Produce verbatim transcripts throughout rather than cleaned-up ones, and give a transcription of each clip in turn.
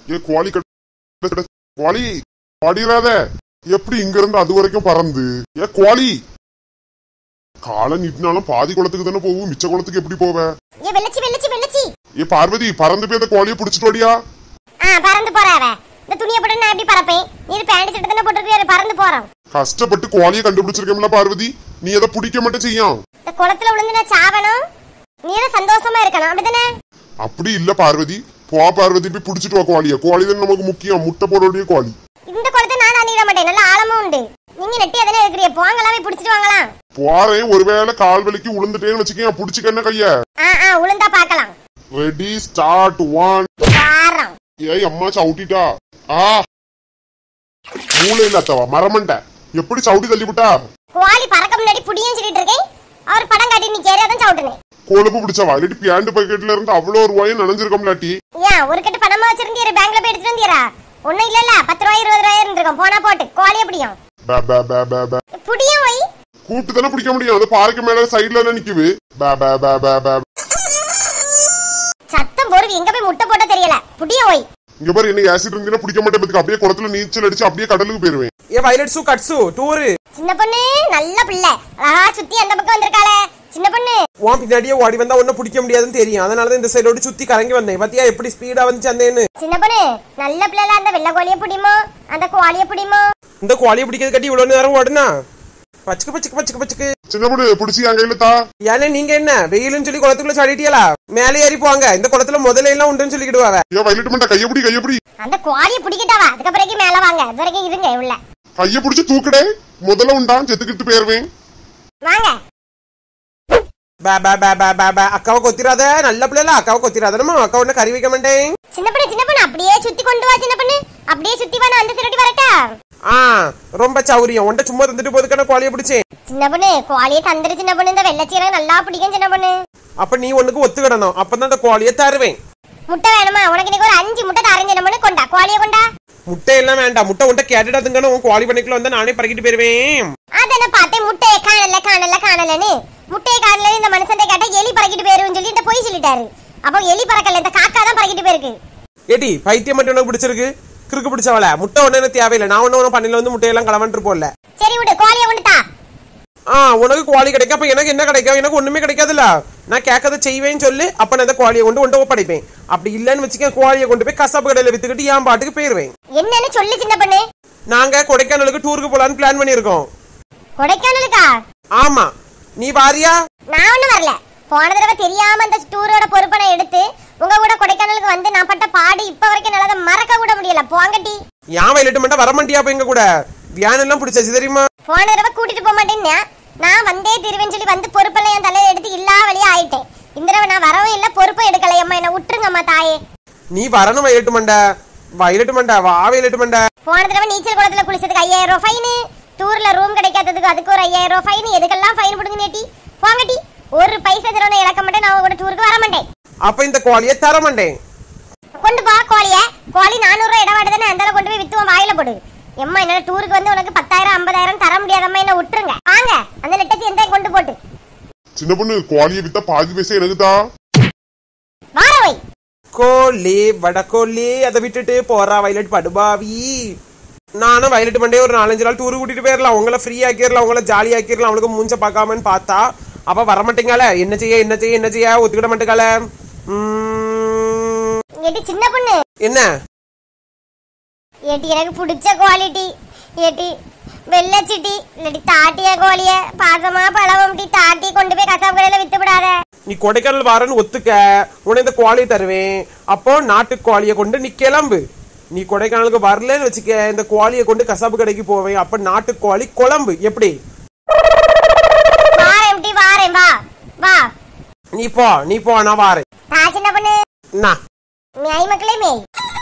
ஏ கோழி கோழி பாடிராத எப்படி இங்க இருந்து அது வரைக்கும் பறந்து ஏ கோழி காலை நீட்டினாலும் பாதி குளத்துக்கு தானே போகும், மிச்ச குளத்துக்கு எப்படி போவ? ஏ பார்வதி பறந்து போய் அந்த கோழியை பிடிச்சிட்டு ஓடியா. பறந்து போறாவ இந்த துணியை போட்டு நான் எப்படி பறப்பேன்? நீ பேண்ட் சட்டை தானே போட்டுருக்கிய, பறந்து போறோம். கஷ்டப்பட்டு கோழியை கண்டுபிடிச்சிருக்கேன்ல பார்வதி, நீ எதை பிடிக்க மட்டும் செய்யும். இந்த குளத்துல விழுந்து நான் சாவணும், நீ சந்தோஷமா இருக்கணும், அப்படிதானே? அப்படி இல்ல பார்வதி, போ பார்வதி போய் பிடிச்சிட்டு வா கோழிய. கோழி தான் நமக்கு முக்கியம், முட்டை போடக்கூடிய கோழி. இந்த குளத்தை நான் அணிட மாட்டேன், நல்ல ஆழமும் உண்டு. நீங்க நெட்டி அதனே இருக்கிறீங்க, போங்கலாம் போய் பிடிச்சிட்டு வாங்கலாம். போறேன், ஒருவேளை கால் வலிக்கு உளுந்துட்டேன்னு வச்சுக்கேன், பிடிச்சிக்கஎன்ன கைய. ஆ ஆ உளுந்தா பார்க்கலாம். Ready start one. பாரம் ஏய் அம்மா சவுட்டிட்டா. ஆ மூளை இல்லாதவா மரமண்ட, எப்படி சவுட்டி தள்ளி விட்டா? கோழி பறக்க முன்னாடி புடியும் சொல்லிட்டு இருக்கேன், அவர் படம் காட்டி நீ கேரியாதான் சவுட்டுனே. கோலப்பு பிடிச்சவா இல்லாட்டி பேண்ட் பாக்கெட்ல இருந்து அவ்வளவு ரூபாயும் நனைஞ்சிருக்கோம்லாட்டி. ஏன் ஒரு கட்டு பணமா வச்சிருந்தீர, பேங்க்ல போய் எடுத்துட்டு வந்தீரா? ஒண்ணும் இல்லல்ல, பத்து ரூபாய் இருபது ரூபாய் இருந்திருக்கும், போனா போட்டு கோழிய பிடியும். பா பா பா பா பா புடியும் வை கூட்டு தானே பிடிக்க முடியும், அது பாறைக்கு மேல சைடுல எல்லாம் நிக்குது. பா பா பா பா பா சத்தம் போறது எங்க போய் முட்டை போட்ட தெரியல, புடியும் வை. இங்க பாரு, என்ன ஆசிட் இருந்தீங்கன்னா பிடிக்க மாட்டேன், பத்துக்கு அப்படியே குளத்துல நீச்சல் அடிச்சு அப்படியே கடலுக்கு போயிருவேன். ஏ வயலட் சூ கட்சு டூரு. சின்ன பொண்ணு நல்ல பிள்ளை, அழகா சுத்தி அந்த பக்கம் வந்திருக்காளே சின்ன பொண்ணு. உன் பின்னாடியே ஓடி வந்தா ஒன்னும் பிடிக்க முடியாதுன்னு தெரியும், அதனாலதான் இந்த சைடோட சுத்தி கரங்கி வந்தேன். பாத்தியா எப்படி ஸ்பீடா வந்து வந்தேன்னு. சின்ன பொண்ணு நல்ல பிள்ளை, அந்த வெள்ளை கோழிய பிடிமோ அந்த கோழிய பிடிமோ? இந்த கோழியை பிடிக்கிறது கட்டி இவ்வளவு நேரம் ஓடுனா பச்சுக்கு பச்சுக்கு பச்சுக்கு பச்சுக்கு. சின்ன பொண்ணு பிடிச்சி அங்க இல்லத்தா. ஏன்னா நீங்க என்ன வெயிலுன்னு சொல்லி குளத்துக்குள்ள சாடிட்டியலா? மேலே ஏறி போவாங்க, இந்த குளத்துல முதல்ல எல்லாம் உண்டுன்னு சொல்லிக்கிடுவாங்க. ஏன் வயலட் மண்ட கையப்படி கையப்படி அந்த கோழிய பிடிக்கிட்டாவா, அதுக்கப்புறம் மேல வாங்க, அது வரைக்கும் இருங்க உள்ள. கைய பிடிச்சு தூக்கடே, முதல்ல உண்டான் செத்துக்கிட்டு போயிருவேன். வாங்க. பா பா பா பா பா பா அக்காவை கொத்திராத, நல்ல பிள்ளைல அக்காவை கொத்திராத, நம்ம அக்கா ஒண்ணு கறி வைக்க மாட்டேன். சின்ன பொண்ணு சின்ன பொண்ணு அப்படியே சுத்தி கொண்டு வா சின்ன பொண்ணு, அப்படியே சுத்தி வா, அந்த சிரட்டி வரட்டா? ஆ ரொம்ப சௌரியம், உன்ட சும்மா தந்துட்டு போதுக்கான கோழியை பிடிச்சேன். சின்ன பொண்ணு கோழியை தந்துரு சின்ன பொண்ணு, இந்த வெள்ளச்சீரகம் நல்லா பிடிக்கும் சின்ன பொண்ணு. அப்ப நீ ஒண்ணுக்கு ஒத்துக்கிடணும், அப்பதான் அந்த கோழியை தருவேன். முட்டை வேணுமா? உனக்கு இன்னைக்கு ஒரு அஞ்சு முட்டை தரேன் சின்ன பொண்ணு, கொண்டா கோழியை கொண்டா. முட்டை எல்லாம் வேண்டாம், முட்டை உன்ட்ட கேட்டுட்டா திங்கணும், உன் கோழி பண்ணிக்குள்ள வந்து நானே பறக்கிட்டு போயிருவேன். அதென்ன பார்த்தேன், முட்டையை காணல காணல காணலன்னு. முட்டையை காணல இந்த மனுஷன் கேட்டா எலி பறக்கிட்டு போயிருன்னு சொல்லி இந்த பொய் சொல்லிட்டாரு. அப்போ எலி பறக்கல, இந்த காக்கா தான் பறக்கிட்டு போயிருக்கு. ஏடி பைத்தியம் மட்டும் உனக்கு பிடிச்சிருக்கு, கிறுக்கு பிடிச்சவள. முட்டை ஒண்ணு தேவையில்லை, நான் ஒண்ணு ஒண்ணு பண்ணல வந்து முட்டையெல்லாம் களவன்ட்டு போடல. சரி விடு, கோழியை கொண்டுதா. ஆ உனக்கு கோழி கிடைக்கும், அப்ப எனக்கு என்ன கிடைக்கும்? எனக்கு ஒண்ணுமே கிடைக்காதுல்ல. நான் கேட்கறத செய்வேன்னு சொல்லு, அப்ப நான் அந்த கோழியை கொண்டு ஒன்று ஒப்படைப்பேன். அப்படி இல்லன்னு வச்சுக்க, கோழியை கொண்டு போய் கசாப்பு கடையில வித்துக்கிட்டு என் பாட்டுக்கு போயிருவேன். என்னன்னு சொல்லு சின்ன பொண்ணு. நாங்க கொடைக்கானலுக்கு டூருக்கு போலான்னு பிளான் பண்ணிருக்கோம். கொடைக்கானலுக்கா? ஆமா, நீ வாரியா? நான் ஒண்ணும் வரல. போன தடவை தெரியாம அந்த டூரோட பொறுப்பை நான் எடுத்து உங்க கூட கொடைக்கானலுக்கு வந்து நான் பட்ட பாடு இப்ப வரைக்கும் நல்லத மறக்க கூட முடியல. போங்கட்டி. ஏன் வயலட்டு மட்டும் வர மாட்டியா? அப்ப எங்க கூட வியான் எல்லாம் பிடிச்சாச்சு தெரியுமா? போன தடவை கூட்டிட்டு போக மாட்டேன்னா நான் வந்தே திருவேன்னு சொல்லி வந்து பொறுப்பெல்லாம் என் தலையில எடுத்து இல்லா வழியா ஆயிட்டேன். இந்த தடவை நான் வரவும் இல்ல, பொறுப்பை எடுக்கல. அம்மா என்ன விட்டுருங்கம்மா தாயே. நீ வரணும் வயலட்டு மண்டா, வயலட்டு மண்டா வா வயலட்டு மண்டா. போன தடவை நீச்சல் குளத்துல குளிச்சதுக்கு ஐயாயிரம் ரூபாய் ஃபைனு, டூர்ல ரூம் கிடைக்காததுக்கு அதுக்கு ஒரு ஐயாயிரம் ரூபாய் ஃபைன். எதுக்கெல்லாம் ஃபைன் போடுங்க நேட்டி. போங்கட்டி. ஒரு பைசா தரணும் இழக்க மாட்டேன், நான் கூட டூருக்கு வர மாட்டேன். அப்ப இந்த கோழியை தர மாட்டேன். கொண்டு போ கோழிய. கோழி நானூறு ரூபாய் இடம் வாடுதானே, அந்த கொண்டு போய் வித்துவோம், வாயில போடு. எம்மா என்னால டூருக்கு வந்து உனக்கு பத்தாயிரம் ஐம்பதாயிரம் தர முடியாதம்மா, என்ன விட்டுருங்க. வாங்க அந்த நெட்டச்சி எந்த கொண்டு போட்டு. சின்ன பொண்ணு கோழியை வித்தா பாதி பைசா எனக்கு தான். வாரவை கோழி வடக்கோழி, அதை விட்டுட்டு போறா வயலட் படுபாவி. நானும் வயலட் மண்டே ஒரு நாலஞ்சு நாள் டூர் கூட்டிட்டு போயிடலாம், உங்களை ஃப்ரீ ஆக்கிடலாம், உங்களை ஜாலி ஆக்கிடலாம். அவளுக்கு மூஞ்ச பார்க்காமன்னு பார்த்தா அப்ப வர மாட்டேங்கால. என்ன செய்ய என்ன செய்ய என்ன செய்ய ஒத்துக்கிட மாட்டேங்கால. ஏட்டி சின்ன பொண்ணு. என்ன ஏட்டி எனக்கு பிடிச்ச குவாலிட்டி ஏட்டி வெள்ளச்சிட்டி இல்லாட்டி தாட்டிய கோழிய பாசமா பழவம் தாட்டி கொண்டு போய் கசாப்பு கடையில வித்து விடாத. நீ கொடைக்கானல் வாரன்னு ஒத்துக்க, உன இந்த கோழியை தருவேன். அப்போ நாட்டு கோழியை கொண்டு நீ கிளம்பு. நீ கொடைக்கானலுக்கு வரலன்னு வச்சுக்க, இந்த கோழியை கொண்டு கசாப்பு கடைக்கு போவேன். அப்ப நாட்டு கோழி குழம்பு எப்படி? வாரேன் வாரேன், வா வா. நீ போ நீ போ, நான் வாரேன். தா சின்ன பொண்ணு. நான் மேய் மக்களே மேய்.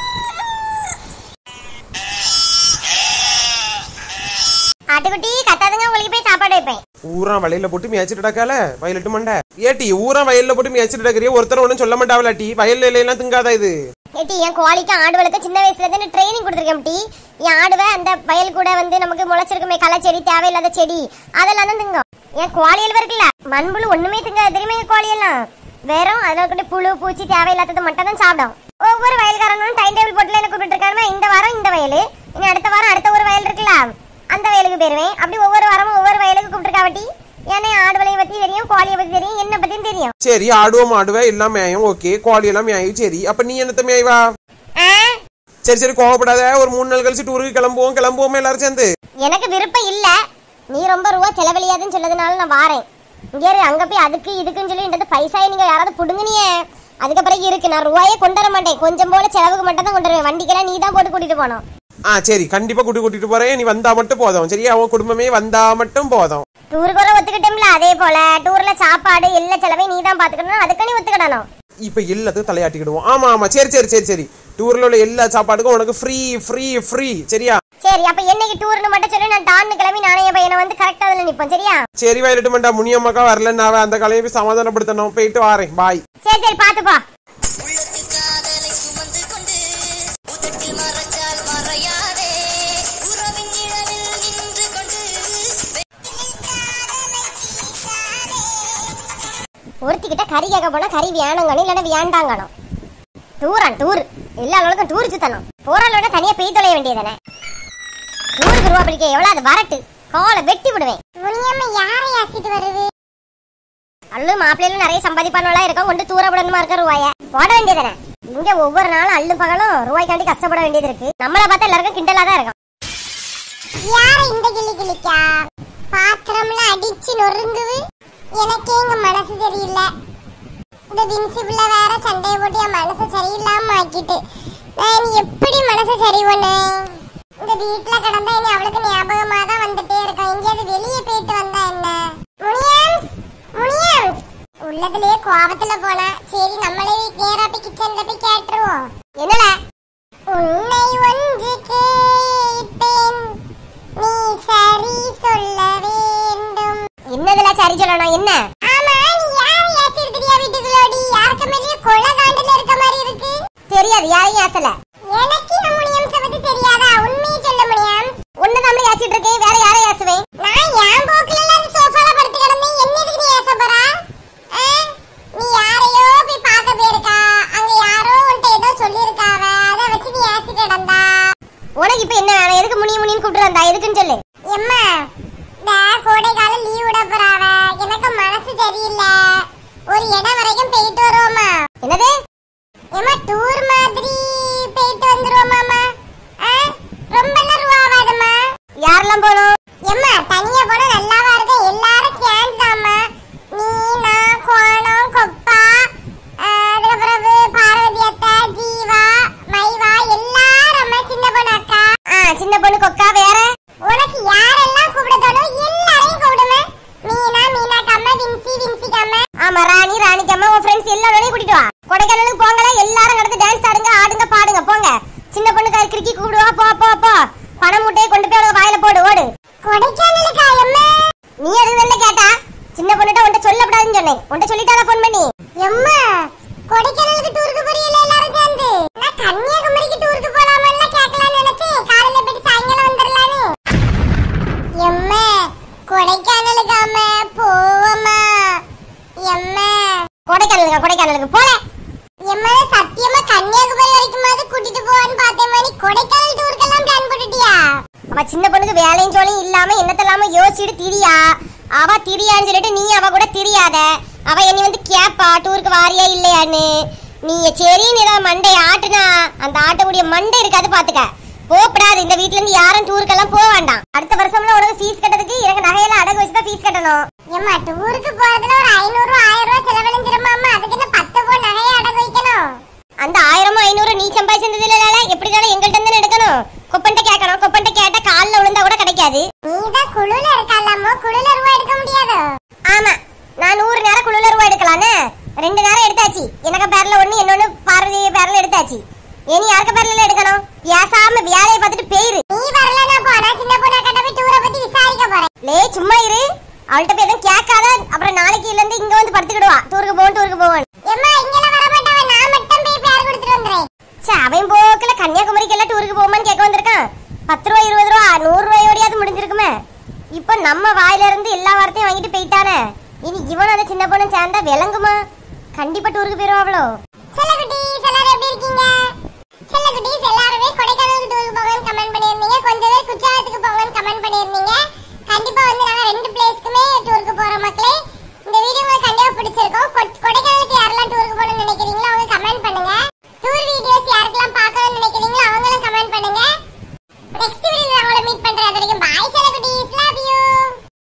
ஆட்டுக்குட்டி கத்தாதுங்க, உங்களுக்கு போய் சாப்பாடு வைப்பேன். ஊரா வயல்ல போட்டு மேய்ச்சிட்டு டக்கால வயலட்டு மண்டை. ஏட்டி ஊரா வயல்ல போட்டு மேய்ச்சிட்டு டக்கறிய ஒருத்தர் ஒண்ணும் சொல்ல மாட்டாவலாட்டி, வயல்ல எல்லாம் திங்காதா இது? ஏட்டி என் கோழிக்கு ஆடு வளர்க்க சின்ன வயசுல இருந்து ட்ரைனிங் கொடுத்துருக்கேன் டி. என் ஆடுவை அந்த வயல் கூட வந்து நமக்கு முளைச்சிருக்குமே களை செடி, தேவையில்லாத செடி, அதெல்லாம் தான் திங்கும். என் கோழியல் இருக்குல்ல, மண்புழு ஒண்ணுமே திங்காது தெரியுமா என் கோழியெல்லாம். வெறும் அதில் கூட புழு பூச்சி தேவையில்லாதது மட்டும் தான் சாப்பிடும். ஒவ்வொரு வயல்காரனும் டைம் டேபிள் போட்டுல என்ன கூப்பிட்டு இருக்காங்க. இந்த வாரம் இந்த வயல், இனி அடுத்த வாரம் அடுத்த ஒரு வயல் இருக்குல்ல, அந்த வயலுக்கு போயிருவேன். அப்படி ஒவ்வொரு வாரமும் ஒவ்வொரு வயலுக்கு கூப்பிட்டுருக்காவட்டி. ஏன்னா ஆடு வலையை பத்தி தெரியும், கோழியை பத்தி தெரியும், என்ன பத்தியும் தெரியும். சரி, ஆடுவோம் ஆடுவேன் எல்லாம் மேயும். ஓகே, கோழி எல்லாம் மேயும். சரி, அப்ப நீ என்னத்த மேய்வா? சரி சரி, கோவப்படாத. ஒரு மூணு நாள் கழிச்சு டூருக்கு கிளம்புவோம். கிளம்புவோம் எல்லாரும் சேர்ந்து. எனக்கு விருப்பம் இல்ல. நீ ரொம்ப ரூபா செலவழியாதுன்னு சொல்லதுனால நான் வாரேன். இங்கே அங்க போய் அதுக்கு இதுக்குன்னு சொல்லி பைசாயை நீங்க யாராவது புடுங்கினியே, அதுக்கப்புறம் இருக்கு. நான் ரூபாயே கொண்டு வர மாட்டேன். கொஞ்சம் போல செலவுக்கு மட்டும் தான் கொண்டு வருவேன். வண்டிக்கெல்லாம் நீ தான் போட்டு கூட்டிட்டு போனோம். ஆ சரி, கண்டிப்பா கூட்டி கூட்டிட்டு போறேன். நீ வந்தா மட்டும் போதும். சரியா? அவன் குடும்பமே வந்தா மட்டும் போதும். டூருக்கு வர ஒத்துக்கிட்டோம்ல, அதே போல டூர்ல சாப்பாடு எல்லா செலவையும் நீ தான் பாத்துக்கணும். அதுக்கு நீ ஒத்துக்கிடணும். இப்ப எல்லாத்துக்கும் தலையாட்டிக்கிடுவோம். ஆமா ஆமா, சரி சரி சரி சரி. டூர்ல உள்ள எல்லா சாப்பாடுக்கும் உனக்கு ஃப்ரீ ஃப்ரீ ஃப்ரீ. சரியா? சரி, அப்ப என்னைக்கு டூர்னு மட்டும் சொல்லி நான் டான்னு கிளம்பி நானே என் பையனை வந்து கரெக்டா அதுல நிப்போம். சரியா? சரி, வயலட்டு மண்டா முனியம்மாக்கா வரலன்னு அவன் அந்த கலையை போய் சமாதானப்படுத்தணும். போயிட்டு வாரேன். பாய். சரி சரி, பாத்துப்பா. ஒருத்திக்கிட்ட கறி கேட்க போனா கறி வேணுங்கணும், இல்லைன்னா வேண்டாங்கணும். டூரான் டூர் எல்லாருக்கும் டூர் சுத்தணும். போறாளோட தனியா பெய் தொலைய வேண்டியதானே. டூருக்கு ரூபா பிடிக்க எவ்வளவு அது வரட்டு, காலை வெட்டி விடுவேன். யாரை ஆசிட்டு வருது? அள்ளு மாப்பிள்ளையில நிறைய சம்பாதிப்பானவளா இருக்கும். கொண்டு தூர விடணுமா இருக்க ரூபாய போட வேண்டியதானே. இங்க ஒவ்வொரு நாளும் அள்ளு பகலும் ரூபாய்க்காண்டி கஷ்டப்பட வேண்டியது இருக்கு. நம்மளை பார்த்தா எல்லாருக்கும் கிண்டலா தான் இருக்கும். யாரை இந்த கிளி கிளிக்கா பாத்திரம்ல அடிச்சு நொறுங்குது. எனக்கே எங்க மனசு சரியில்லை. இந்த வின்சிபிள வேற சண்டையை போட்டு என் மனசு சரியில்லாம ஆக்கிட்டு நான் எப்படி மனசு சரி பண்ணேன்? இந்த வீட்டுல கிடந்தா இனி அவளுக்கு ஞாபகமா தான் வந்துட்டே இருக்கும். எங்கேயாவது வெளியே போயிட்டு வந்தா என்ன? முனியம் முனியம் உள்ளதுலயே கோபத்துல போனா சரி, நம்மளே நேரா போய் கிச்சன்ல போய் கேட்டுருவோம். என்னல? உன்னை ஒன்று கேட்பேன், நீ சரி சொல்ல வேண்டும். என்னதுல சரி சொல்லணும்? என்ன? ஆமா, நீ யாரை ஏசிருக்கிறியா வீட்டுக்குள்ளோடி? யாருக்கு மேலேயே கொலை காண்டுல இருக்க மாதிரி இருக்கு. தெரியாது, யாரையும் ஏசல. எனக்கு நம்ம முனியம் பத்தி தெரியாதா? உண்மையை சொல்ல முனியம். உன்னதான் ஏசிட்டு இருக்கேன், வேற யாரை ஏசுவேன்? நான் என் போக்குல எல்லாம் சோஃபால படுத்து கிடந்தேன். என்ன எதுக்கு நீ ஏச போறா? நீ யாரையோ போய் பார்க்க போயிருக்கா, அங்க யாரோ உன்ட்ட ஏதோ சொல்லிருக்காவ, அதை வச்சு நீ ஏசி கிடந்தா. உனக்கு இப்ப என்ன வேணும்? எதுக்கு முனிய முனின்னு கூப்பிட்டு வந்தா? எதுக்குன்னு சொல்லு. எம்மா, இந்த கோடை கால லீவ் விட போறாவ, எனக்கு மனசு சரியில்லை. ஒரு இடம் வரைக்கும் போயிட்டு வருவோமா? என்னது? ஏமா டூர் மாதிரி போயிட்டு வந்துருவோமாமா? ரொம்ப ரூபா ஆகாதம்மா. யாரெல்லாம் போகணும்? எம்மா தனியா போனா நல்லாவா இருக்கும்? எல்லாரும் சேர்ந்து தாம்மா. நீ, நான், கோணம், கொப்பா, அதுக்கப்புறம் பார்வதி அத்தா, ஜீவா, மைவா, எல்லாரும் சின்ன பொண்ணு அக்கா. சின்ன பொண்ணு கொக்கா. வேற உனக்கு யாரெல்லாம் கூப்பிடணும் எல்லாரையும் கூப்பிடுமே. மீனா, மீனா கம்மா, வின்சி, வின்சி கம்மா. ஆமா, ராணி, ராணி கம்மா. உன் ஃப்ரெண்ட்ஸ் எல்லாரோடையும் கூட்டிட்டு வா. கொடைக்கானலுக்கு போங்களா, எல்லாரும் நடந்து டான்ஸ் ஆடுங்க, ஆடுங்க, பாடுங்க, போங்க. சின்ன பொண்ணுக்கு கிரிக்கி கூப்பிடுவா. போ போ போ. பணம் மூட்டையை கொண்டு போய் அவங்க வாயில போடு, ஓடு. கொடைக்கானலுக்கா அம்மா? நீ அதுதானே கேட்டா? சின்ன பொண்ணுட்ட உன்ட்ட சொல்லப்படாதுன்னு சொன்னேன். உன்ட்ட சொல்லிட்டாளா ஃபோன் பண்ணி? எம்மா, கொடைக்கானலுக்கு டூருக்கு போறீங்களா எல்லாரும் சேர்ந்து? நான் கன்னியாகுமரிக்கு டூருக்கு போலாமல்ல கேட்கலாம்னு நினைச்சேன். காலையில போய் சாயங்காலம் வந்துடலான்னு. எம்மா, கொடைக்கானலுக்கு அம்மா போவம்மா. எம்மா, கொடைக்கானலுக்கு கொடைக்கானலுக்கு போல. எம்மா, சத்தியமா கன்னியாகுமரி வரைக்குமாவது கூட்டிட்டு போவான்னு பார்த்தேன். நீ கொடைக்கானல் டூருக்கெல்லாம் பிளான் போட்டுட்டியா? அவ சின்ன பொண்ணுக்கு வேலையும் ஜோலியும் இல்லாம என்னத்தெல்லாம யோசிச்சுட்டு திரியா. அவ திரியான்னு சொல்லிட்டு நீ அவ கூட திரியாத. அவ என்னை வந்து கேப்பா டூருக்கு வாரியா இல்லையான்னு. நீ சரின்னு ஏதாவது மண்டை ஆட்டுனா அந்த ஆட்டக்கூடிய மண்டை இருக்காது பாத்துக்க. போப்படாது. இந்த வீட்ல இருந்து யாரும் டூருக்கெல்லாம் போக வேண்டாம். அடுத்த வருஷம்ல உனக்கு ஃபீஸ் கட்டதுக்கு எனக்கு நகையெல்லாம் அடகு வச்சுதான் ஃபீஸ் கட்டணும். ஏமா டூருக்கு போறதுல ஒரு ஐநூறு ஆயிரம் ரூபாய் செலவழிஞ்சிருமா? அதுக்கு என்ன பத்து போ நகையை அடகு வைக்கணும்? அந்த ஆயிரமும் ஐநூறு நீ சம்பாதிச்சது இல்ல, எப்படினாலும் எங்கள்கிட்ட இருந்து எடுக்கணும். கொப்பன்ட்ட கேட்கணும். கொப்பன்ட்ட கேட்டா காலில் விழுந்தா கூட கிடைக்காது. நீதான் குழுல இருக்காலாமோ, குழுல ரூபாய் எடுக்க முடியாது. ஆமா, நான் நூறு நேரம் குழுல ரூபாய் எடுக்கலான்னு ரெண்டு நேரம் எடுத்தாச்சு. எனக்கு பேர்ல ஒண்ணு, இன்னொன்னு பார்வதி பேர்ல எடுத்தாச்சு. இனி யாருக்கு பேர்ல எடுக்கணும்? பேசாம வேலையை பார்த்துட்டு போயிரு. நீ வரலனா போனா சின்ன பொண்ணா கட்ட போய் டூரை பத்தி விசாரிக்க போறேன். லே சும்மா இரு. அவள்கிட்ட போய் எதுவும் கேட்காத. அப்புறம் நாளைக்கு இல்ல இருந்து இங்க வந்து படுத்துக்கிடுவா. டூருக்கு போவோம் டூருக்கு போவோம். எம்மா இங்கெல்லாம் வர மாட்டாவ. நான் மட்டும் போய் பேர் கொடுத்துட்டு வந்துறேன். சே, அவன் போக்கல கன்னியாகுமரிக்கு எல்லாம் டூருக்கு போவோமான்னு கேட்க வந்திருக்கான். பத்து ரூபா இருபது ரூபா நூறு ரூபாயோடையாவது முடிஞ்சிருக்குமே. இப்போ நம்ம வாயில இருந்து எல்லா வார்த்தையும் வாங்கிட்டு போயிட்டானே. இனி இவன் அந்த சின்ன பொண்ணு சேர்ந்தா விளங்குமா? கண்டிப்பா டூருக்கு போயிருவாங்களோ. சில குட்டி எல்லாரும் எப்படி இருக்கீங்க?